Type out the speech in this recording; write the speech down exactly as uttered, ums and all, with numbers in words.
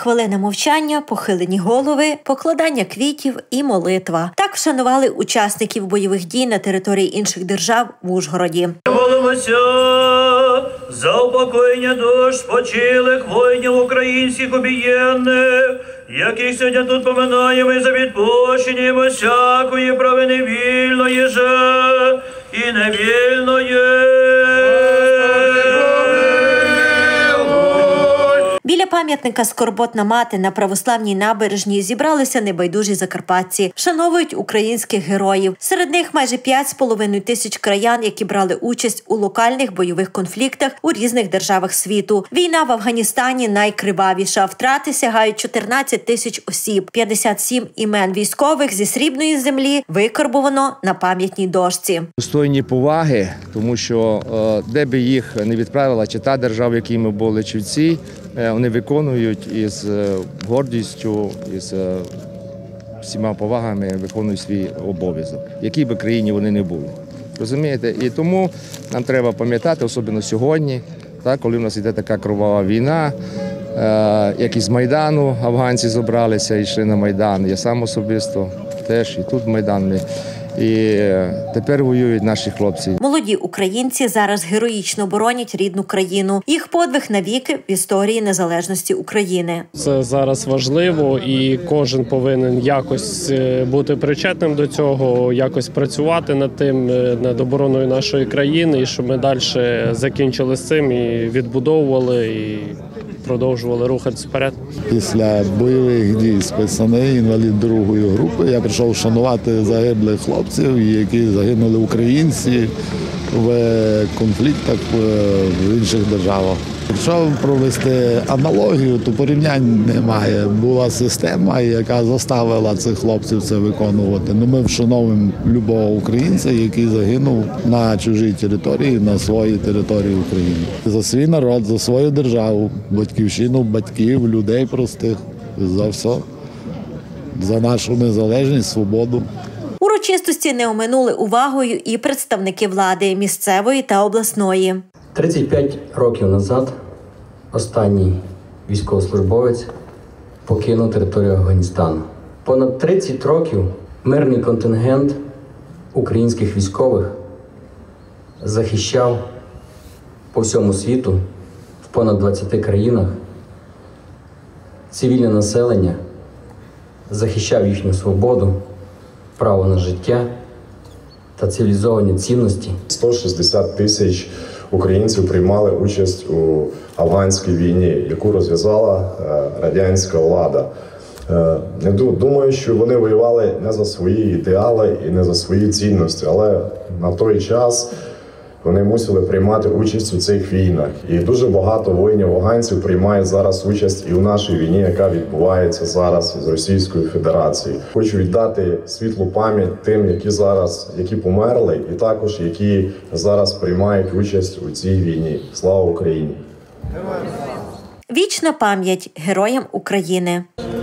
Хвилина мовчання, похилені голови, покладання квітів і молитва. Так вшанували учасників бойових дій на території інших держав в Ужгороді. Молимося за упокоєння душ спочилих воїнів українських об'єднаних, яких сьогодні тут поминаємо, і за відпущення всякої провини вільної же і невільної. Біля пам'ятника «Скорботна мати» на православній набережній зібралися небайдужі закарпатці. Вшановують українських героїв. Серед них майже п'ять з половиною тисяч краян, які брали участь у локальних бойових конфліктах у різних державах світу. Війна в Афганістані найкривавіша. Втрати сягають чотирнадцять тисяч осіб. п'ятдесят сім імен військових зі срібної землі викарбовано на пам'ятній дошці. Достойні поваги, тому що де би їх не відправила, чи та держава, в якій ми були, чи в цій, вони виконують із гордістю, із всіма повагами виконують свій обов'язок, в якій би країні вони не були. Розумієте? І тому нам треба пам'ятати, особливо сьогодні, так, коли в нас йде така кровава війна, як із Майдану афганці зібралися і йшли на Майдан. Я сам особисто теж і тут Майдан. Ми. І тепер воюють наші хлопці. Молоді українці зараз героїчно боронять рідну країну. Їх подвиг навіки в історії незалежності України. Це зараз важливо, і кожен повинен якось бути причетним до цього, якось працювати над тим, над обороною нашої країни, і щоб ми далі закінчили з цим і відбудовували, і продовжували рухатися вперед. Після бойових дій спецназ, інвалід другої групи, я прийшов шанувати загиблих хлопців, які загинули українці в конфліктах в інших державах. Якщо провести аналогію, то порівнянь немає. Була система, яка заставила цих хлопців це виконувати. Ну, ми вшановуємо любого українця, який загинув на чужій території, на своїй території України. За свій народ, за свою державу, батьківщину, батьків, людей простих, за все. За нашу незалежність, свободу. Урочистості не оминули увагою і представники влади місцевої та обласної. тридцять п'ять років назад останній військовослужбовець покинув територію Афганістану. Понад тридцять років мирний контингент українських військових захищав по всьому світу, в понад двадцяти країнах, цивільне населення, захищав їхню свободу, право на життя та цивілізовані цінності. сто шістдесят тисяч українців приймали участь у афганській війні, яку розв'язала радянська влада. Не думаю, що вони воювали не за свої ідеали і не за свої цінності, але на той час вони мусили приймати участь у цих війнах. І дуже багато воїнів-афганців приймають зараз участь і у нашій війні, яка відбувається зараз з Російською Федерацією. Хочу віддати світлу пам'ять тим, які зараз, які померли, і також які зараз приймають участь у цій війні. Слава Україні! Вічна пам'ять героям України.